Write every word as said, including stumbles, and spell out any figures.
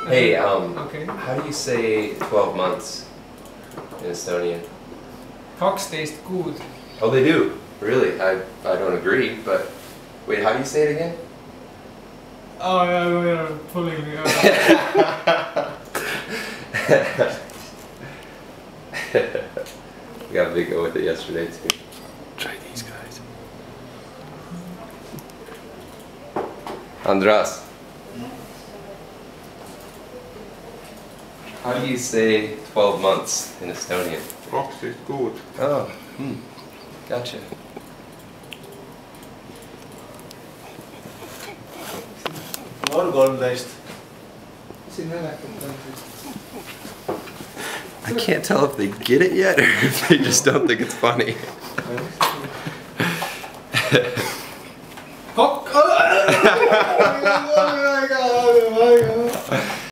Hey, um, Okay. how do you say twelve months in Estonian? kaksteist kuud. Oh, they do? Really? I, I don't agree, but... Wait, how do you say it again? Oh, yeah, we are pulling. Uh, We got a big go with it yesterday, too. Try these guys. Andras. How do you say twelve months in Estonian? kaksteist kuud. Oh, hmm. Gotcha. on kolmteist. I can't tell if they get it yet or if they just don't think it's funny. kak-